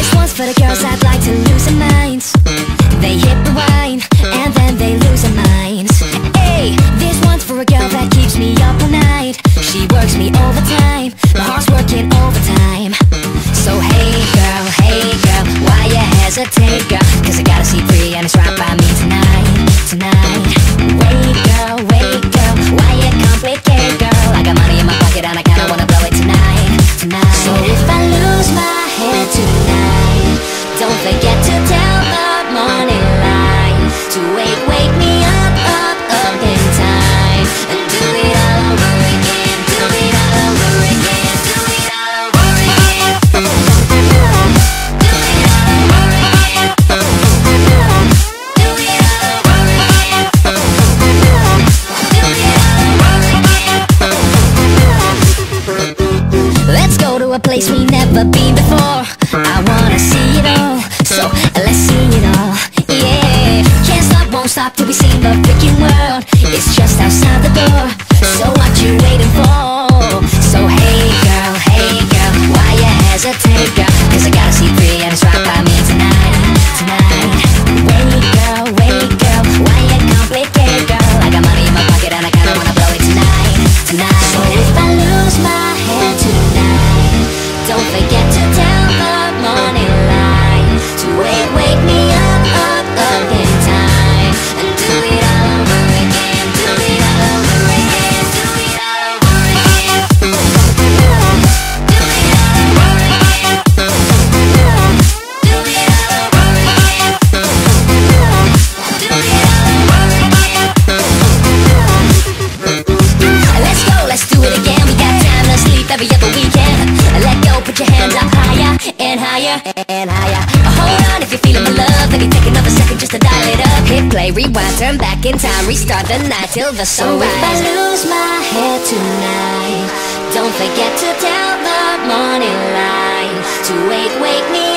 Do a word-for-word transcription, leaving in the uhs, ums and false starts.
This one's for the girls that like to lose their minds. They hit rewind and then they lose their minds. Hey, this one's for a girl that keeps me up all night. She works me overtime, my heart's working overtime. So hey girl, hey girl, why you hesitate, girl? Cause I gotta see free and it's right by me tonight, tonight. Wait girl, wait girl, why you complicate, girl? I got money in my pocket and I kinda wanna blow it tonight, tonight. So if I lose my head tonight, don't forget to tell the morning light to wake, wake me up, up, up in time. And do it all over again, do it all over again, do it all over again. Do it all over again. Do it all over again. Do it all over again. Let's go to a place we never been before. I wanna see it all, so let's see it all. Yeah, can't stop, won't stop till we see the freaking world. It's just outside the door, so what you waiting for? So hey girl, hey girl, why you hesitate, girl? Cause I gotta see free and it's right by me tonight, tonight. Wait girl, wait girl, why you complicate, girl? I got money in my pocket and I kinda wanna blow it tonight, tonight. So if I lose my head tonight, don't forget to tell the morning light to wake, wake me up, up, up in time. And do it all over again, do it all over again, do it all over again. Do it all over again. Do it all over again. Do it all over again. Let's go, let's do it again. We got time to sleep every other weekend. Let go, put your hands up higher and higher and higher. Hold on if you're feeling my love. Maybe take another second just to dial it up. Hit play, rewind, turn back in time. Restart the night till the sunrise. So if I lose my head tonight, don't forget to tell the morning light to wake, wake me